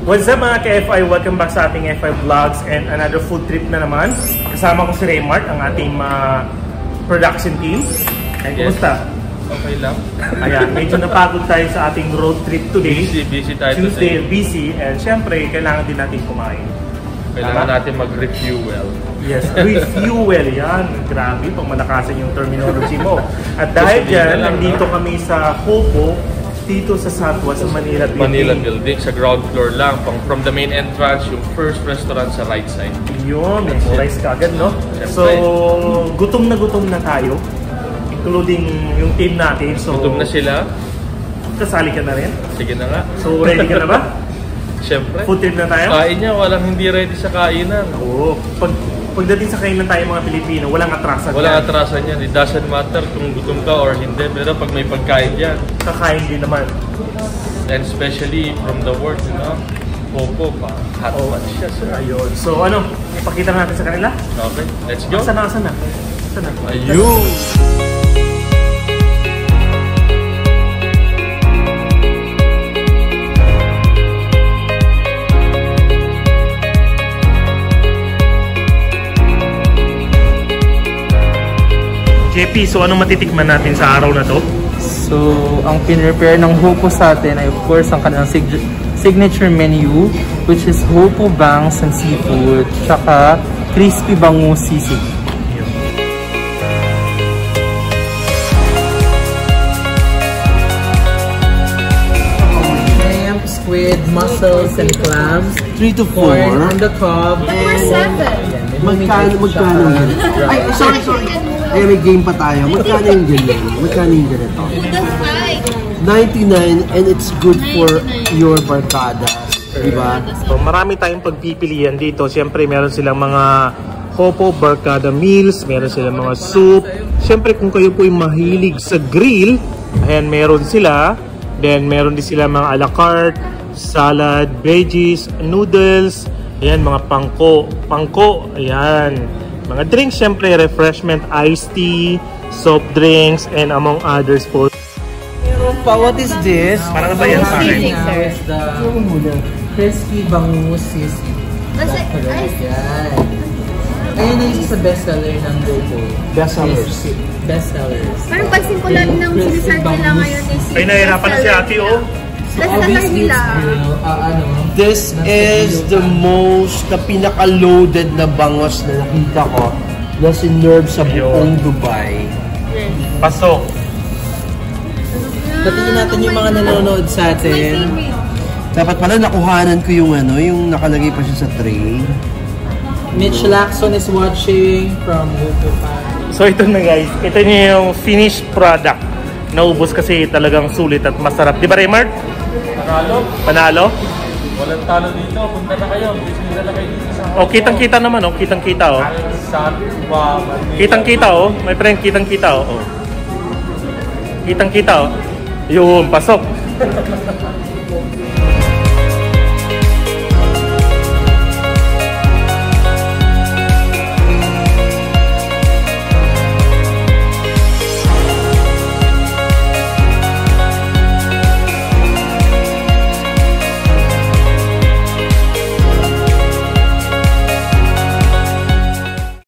What's up mga ka-FI? Welcome back sa ating FI Vlogs and another food trip na naman. Kasama ko si Raymart, ang ating production team. Ay, kumusta? Okay lang. Ayan, medyo napagod tayo sa ating road trip today. Busy tayo Tuesday, today. busy. And syempre, kailangan din natin kumain. Kailangan natin mag-refuel. Yes, refuel yan. Grabe, pang malakasan yung terminology mo. At dahil dyan, nandito kami sa Hopo, dito sa Satwa, sa Manila Building. Manila Building, sa ground floor lang. From the main entrance, yung first restaurant sa right side. Yun, may rice kagad, no? So, gutom na tayo. Including yung team natin. So, gutom na sila. Kasali ka na rin? Sige na nga. So, ready ka na ba? Siyempre. Food trip na tayo? Kain niya, walang hindi ready sa kainan. Oo. Pagdating sa kainan tayo mga Pilipino, walang atrasan yan. Walang atrasan yan. It doesn't matter kung gutom ka or hindi. Pero pag may pagkain yan. Kakain din naman. And especially from the work, you know? Popo pa. Hot pot siya, sir. Ayun. So ano, ipakita natin sa kanila? Okay, let's go. Saan na? Ayun! JP, so anong matitikman natin sa araw na to? So, ang pin-prepare ng Hopo sa atin ay of course ang kanilang signature menu, which is Hopo bangs and seafood, tsaka crispy bangus sisig. Shrimp, squid, mussels, and clams. 3 to 4. Corn on the cob. Number 7. Magkano yan? Ay, sorry. Eh, may game pa tayo. Magkano yung ganyan? Magkano yung ganito? That's 99 and it's good for your barkada. Diba? So marami tayong pagpipilian dito. Siyempre meron silang mga Hopo barkada meals, meron silang mga soup. Siyempre kung kayo po ay mahilig sa grill, ayan meron sila. Then meron din sila mga a la carte, salad, veggies, noodles, ayan mga pangko, ayan. Mga drinks, syempre, refreshment, iced tea, soft drinks, and among others po. Meron pa, what is this? Para na ba yan sa akin? Now is the crispy bangus sisig. That's it. Yan. Ayun na yung sa bestseller ng Hopo. Bestsellers. Bestsellers. Parang pansin ko lang ng sinisert nila ngayon is Ay, nahihirapan na si ate, oh. bestseller nila. This is the most, na pinaka-loaded na bangos na nakita ko na sinerve sa buong Dubai. Pasok. Patingin natin yung mga nanonood sa atin. Dapat pala nakuhanan ko yung yung nakalagay pa siya sa tray. Mitch Lacson is watching from Hopo Pan. So ito na guys, ito na yung finished product. Naubos kasi talagang sulit at masarap. Di ba Raymart? Panalo? Walang talo dito. Punta na kayo. Busy na kayo dito sa Oh, kitang-kita naman, oh. Kitang-kita, oh. Satwa, Manila. Kitang-kita, oh. My friend, kitang-kita, oh. Kitang-kita, oh. Yun, pasok.